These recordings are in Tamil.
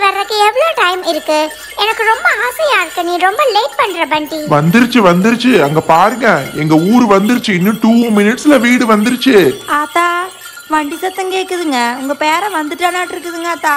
வர்றதுக்கு எவ்வளவு டைம் இருக்கு? எனக்கு ரொம்ப ஆசையா இருக்கு. நீ ரொம்ப லேட் பண்ற பண்டி. வந்துருச்சு அங்க பாருங்க, எங்க ஊர் வந்துருச்சு. இன்னும் 2 மினிட்ஸ்ல வீடு வந்துருச்சு. ஆத்தா வண்டி சத்தம் கேக்குதுங்க. உங்க பேரை வந்துட்டானாட்டு இருக்குதுங்க ஆத்தா.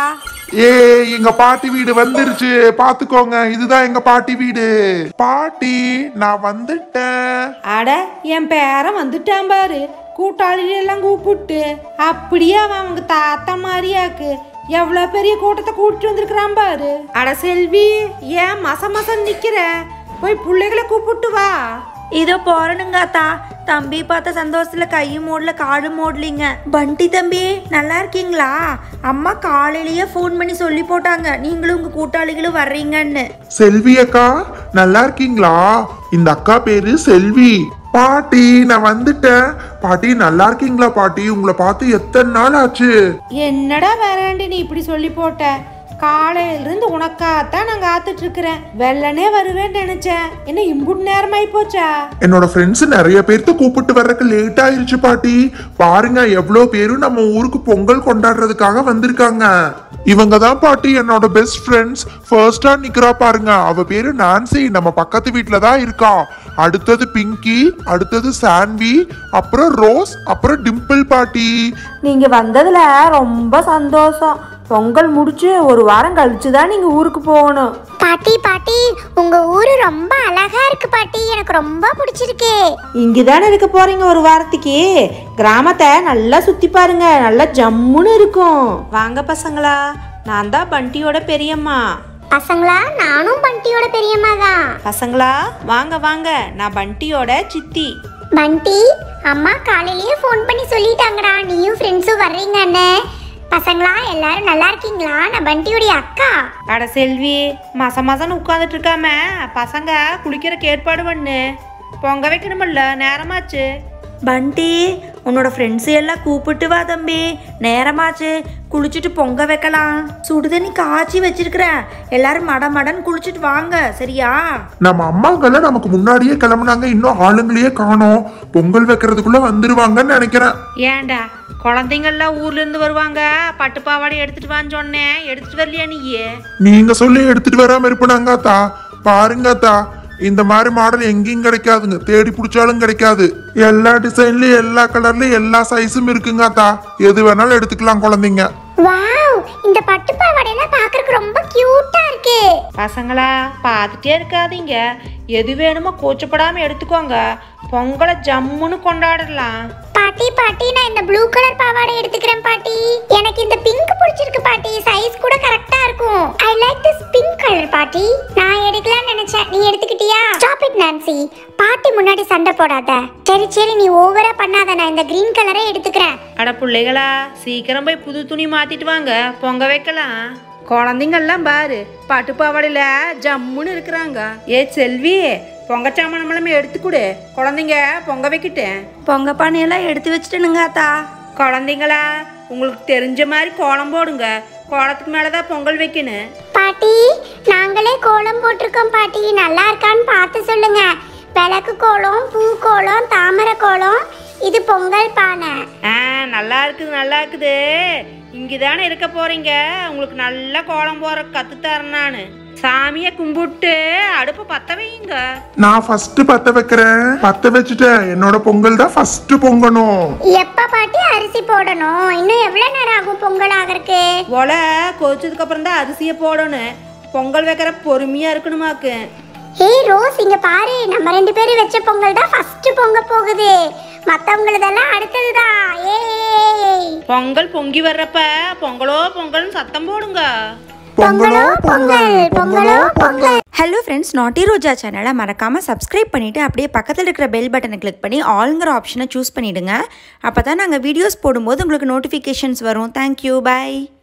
எங்க பாட்டி வீடு வந்துருச்சு, பாத்துக்கோங்க. இதுதான் எங்க பாட்டி வீடு. பாட்டி நான் வந்துட்டேன். அட என் பேரன் வந்துட்டான் பாரு. கூட்டாளிகளெல்லாம் கூப்பிட்டு அப்படியே அவன் அவங்க தாத்தா மாதிரியாக்கு எவ்வளோ பெரிய கூட்டத்தை கூப்பிட்டு வந்திருக்கிறான் பாரு. அட செல்வி, ஏன் மசம் நிக்கிற? போய் பிள்ளைகளை கூப்பிட்டு வா. இதோ போறணுங்காத்தா. தம்பி பார்த்த சந்தோஷத்துல கையும் மூடல காலும் மூடலிங்க. பண்டி தம்பி நல்லா இருக்கீங்களா? அம்மா காலையிலேயே ஃபோன் பண்ணி சொல்லி போட்டாங்க நீங்களும் உங்க கூட்டாளிகளும் வர்றீங்கன்னு. செல்வி அக்கா நல்லா இருக்கீங்களா? இந்த அக்கா பேரு செல்வி. பாட்டி நான் வந்துட்டேன். பாட்டி நல்லா இருக்கீங்களா? பாட்டி உங்களை பார்த்து எத்தனை நாள் ஆச்சு? என்னடா வேறாண்டி நீ இப்படி சொல்லி போட்ட? காலையிலிருந்து உனக்காத்தான் நான் காத்துட்டு இருக்கிறேன். வெள்ளனே வருவேன்னு நினைச்சேன். என்ன இம்புட் நேரமாயி போச்சா? என்னோட ஃப்ரெண்ட்ஸ் நிறைய பேர்த்த கூப்பிட்டு வர்றதுக்கு லேட் ஆயிருச்சு பாட்டி. பாருங்க எவ்வளவு பேரும் நம்ம ஊருக்கு பொங்கல் கொண்டாடுறதுக்காக வந்திருக்காங்க. இவங்க தான் பாட்டி என்னோட பெஸ்ட் ஃப்ரெண்ட்ஸ். ஃபர்ஸ்டா நிக்கிறா பாருங்க, அவ பேரு நான்சி. நம்ம பக்கத்து வீட்டுல தான் இருக்கா. அடுத்தது பிங்கி, அடுத்தது சான்வி, அப்புறம் ரோஸ், அப்புறம் டிம்பிள். பாட்டி நீங்க வந்ததுல ரொம்ப சந்தோஷம். பொங்கல் முடிச்சு ஒரு வாரம் கழிச்சு தான் நீங்க ஊருக்கு போகணும். பாட்டி உங்க ஊரு ரொம்ப அழகா இருக்கு பாட்டி. எனக்கு ரொம்ப பிடிச்சிருக்கு. இங்கதானே இருக்க போறீங்க ஒரு வாரத்துக்கு. கிராமத்தை நல்லா சுத்தி பாருங்க, நல்லா ஜம்முன்னு இருக்கும். வாங்க பசங்களா, நான் தான் பண்டியோட பெரியம்மா. பசங்களா, நானும் பண்டியோட பெரியம்மா தான். பசங்களா வாங்க வாங்க, நான் பண்டியோட சித்தி. பண்டி, அம்மா காலையிலேயே ஃபோன் பண்ணி சொல்லிட்டாங்கடா நீயும் ஃப்ரெண்ட்ஸும் வர்றீங்கன்னு. பசங்களா எல்லாரும் நல்லா இருக்கீங்களா? நான் பண்டியோடைய அக்கா. அட செல்வி, மசன்னு உட்காந்துட்டு இருக்காம பசங்க குளிக்கிறக்கு ஏற்பாடு பண்ணு. பொங்க வைக்கணுமில்ல, நேரமாச்சு. பண்டி உன்னோட ஃப்ரெண்ட்ஸு எல்லாம் கூப்பிட்டு வா தம்பி. நேரமாச்சு, குளிச்சுட்டு பொங்க வைக்கலாம். சுடுதண்ணி காய்ச்சி வச்சிருக்கிறேன். எல்லாரும் மடன்னு குளிச்சுட்டு வாங்க, சரியா? நம்ம அம்மாங்கெல்லாம் நமக்கு முன்னாடியே கிளம்புனாங்க. இன்னும் ஆளுங்களையே காணோம். பொங்கல் வைக்கிறதுக்குள்ள வந்துருவாங்கன்னு நினைக்கிறேன். ஏன்டா குழந்தைங்கள்லாம் ஊர்ல இருந்து வருவாங்க, பட்டு பாவாடை எடுத்துட்டு வான்னு சொன்னேன். எடுத்துட்டு வரலையா நீயே? நீங்க சொல்லி எடுத்துட்டு வராம இருப்பனாங்கத்தா. பாருங்கத்தா, இந்த மாதிரி மாடல் எங்கேயும் கிடைக்காதுங்க. தேடி பிடிச்சாலும் கிடைக்காது. எல்லா டிசைன்லயும் எல்லா கலர்லயும் எல்லா சைஸும் இருக்குங்கத்தா. எது வேணாலும் எடுத்துக்கலாம் குழந்தைங்க. வாவ், இந்த பட்டு பாவாடையெல்லாம் பார்க்கறதுக்கு ரொம்ப கியூட்டா இருக்கு. பசங்களா பார்த்துட்டே இருக்காதீங்க, எது வேணுமோ கூச்சப்படாம எடுத்துக்கோங்க. பொங்கலை ஜம்முன்னு கொண்டாடலாம். பாட்டி நான் இந்த ப்ளூ கலர் பாவாடை எடுத்துக்கிறேன் பாட்டி. எனக்கு இந்த பிங்க் பிடிச்சிருக்கு பாட்டி. சைஸ் கூட கரெக்டா இருக்கும். I like this pink colour பாட்டி. நான் எடுக்கலாம்னு நினைச்சேன், நீ எடுத்துக்கிட்டியா? Stop it Nancy. பாட்டி முன்னாடி சண்டை போடாத. சரி நீ ஓவரா பண்ணாத. நான் இந்த கிரீன் கலரை எடுத்துக்கிறேன். அட பிள்ளைகளா, சீக்கிரம் போய் புது துணி மாத்திட்டு வாங்க, பொங்க வைக்கலாம். குழந்தைங்கள்லாம் பாரு பட்டு பாவாடையில ஜம்முன்னு இருக்கிறாங்க. ஏ செல்வி, பொங்க சாமானமெல்லாம் எடுத்துக்கூடு. குழந்தைங்க பொங்க வைக்கிட்டேன். பொங்க பானையெல்லாம் எடுத்து வச்சுட்டேனுங்க அத்தா. குழந்தைங்களா, உங்களுக்கு தெரிஞ்ச மாதிரி கோலம் போடுங்க. கோலத்துக்கு மேலதான் பொங்கல் வைக்கணும். பாட்டி, நாங்களே கோலம் போட்டிருக்கோம் பாட்டி. நல்லா இருக்கான்னு பார்த்து சொல்லுங்க. விளக்கு கோலம், பூ கோலம், தாமரை கோலம். இது பொங்கல் பானை. நல்லா இருக்குது. இங்கதானே இருக்க போறீங்க. உங்களுக்கு நல்லா கோலம் போற கத்துத்தரேன் நானு. சாமியை கும்பிட்டு அடுப்பு பத்த வைங்க. நான் ஃபர்ஸ்ட் பத்த வைக்கிறேன். பத்த வச்சுட்டேன். என்னோட பொங்கல் தான் ஃபர்ஸ்ட் பொங்கணும். எப்ப பாட்டி அரிசி போடணும்? இன்னும் எவ்வளவு நேரம் ஆகும் பொங்கல் ஆகறதுக்கு? ஒலை கொதிச்சதுக்கு அப்புறம் தான் அரிசியை போடணும். பொங்கல் வைக்கிற பொறுமையா இருக்கணுமாக்கு. ஏய் ரோஸ், இங்க பாரு. நம்ம 2 பேரும் வச்ச பொங்கல் தான் ஃபர்ஸ்ட் பொங்க போகுது. மத்தவங்களதெல்லாம் அடுத்ததுதான். ஏய், பொங்கல் பொங்கி வர்றப்ப பொங்கலோ பொங்கல்னு சத்தம் போடுங்க. பொங்கலோ பொங்கல், பொங்கலோ பொங்கல். ஹலோ ஃப்ரெண்ட்ஸ், நாட்டி ரோஜா சேனலை மறக்காமல் சப்ஸ்கிரைப் பண்ணிவிட்டு அப்படியே பக்கத்தில் இருக்கிற பெல் பட்டனை கிளிக் பண்ணி ஆளுங்கிற ஆப்ஷனை சூஸ் பண்ணிவிடுங்க. அப்போ தான் நாங்கள் வீடியோஸ் போடும்போது உங்களுக்கு நோட்டிஃபிகேஷன்ஸ் வரும். தேங்க்யூ, பாய்.